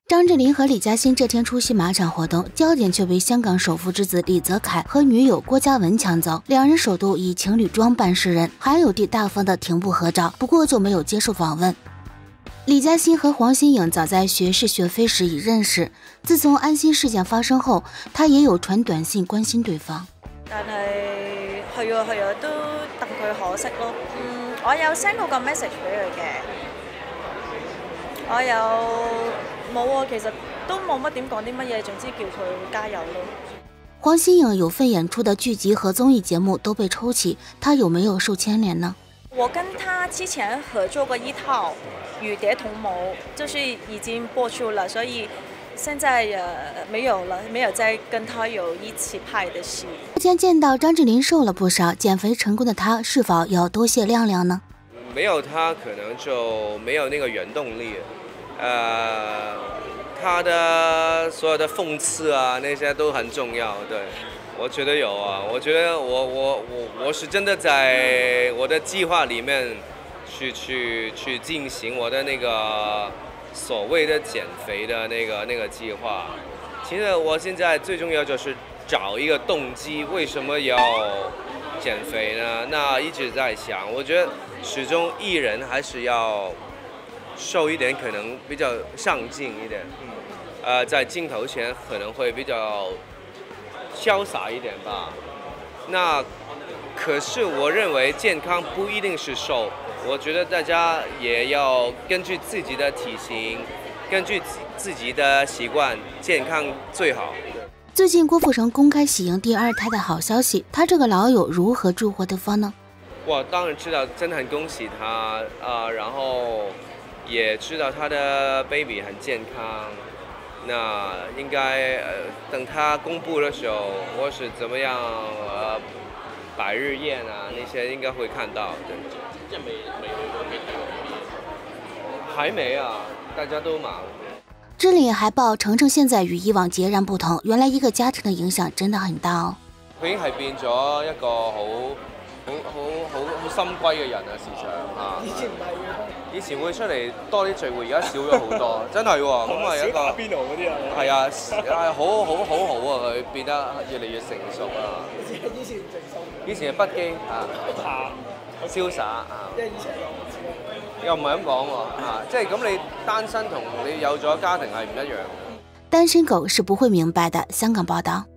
张智霖和李嘉欣这天出席马场活动，焦点却被香港首富之子李泽楷和女友郭嘉文抢走。两人首度以情侣装扮示人，还有地大方的停步合照，不过就没有接受访问。李嘉欣和黄心颖早在学是学非時已認識，自從安心事件發生後，她也有傳短信關心對方。 但係係啊，都戥佢可惜咯。我有 send 過個 message 俾佢嘅，我有冇啊？其實都冇乜點講啲乜嘢，總之叫佢加油咯。 黃心穎有份演出的劇集和綜藝節目都被抽起，她有沒有受牽連呢？ 我跟他之前合作過一套《與蝶同謀》，就是已經播出了，所以現在沒有了，沒有再跟他有一起拍的戲。 之前見到張智霖瘦了不少，減肥成功的他是否要多謝亮亮呢？ 沒有他可能就沒有那個原動力。他的所有的諷刺啊，那些都很重要。對，我覺得有啊，我覺得我是真的在我的計劃裡面去進行我的那個所謂的減肥的那個計劃。其實我現在最重要就是找一個動機，為什麼要減肥呢？那一直在想，我覺得始終藝人還是要瘦一點，可能比較上鏡一點。在鏡頭前可能會比較瀟灑一點吧。那可是我認為健康不一定是瘦，我覺得大家也要根據自己的體型，根據自己的習慣，健康最好。 最近郭富城公開喜迎第二胎的好消息，他這個老友如何祝賀對方呢？ 我當然知道，真的很恭喜他然後也知道他的 baby 很健康。那應該等他公布的時候，或是怎麼樣百日宴啊，那些應該會看到。對，即係未去到幾多？還沒啊，大家都忙。 知禮還報程程現在與以往截然不同，原來一個家庭的影響真的很大哦。 佢已經係變咗一個好深閨嘅人啊，時常啊。以前唔係嘅，以前會出嚟多啲聚會，而家少咗好多，真係喎。咁啊一個打邊爐嗰啲啊。係啊，係好啊，佢變得越嚟越成熟啊。以前成熟。以前係不羈啊，瀟灑啊。即係以前又唔係咁講喎即係咁你單身同你有咗家庭係唔一樣。 單身狗是不會明白的。香港報道。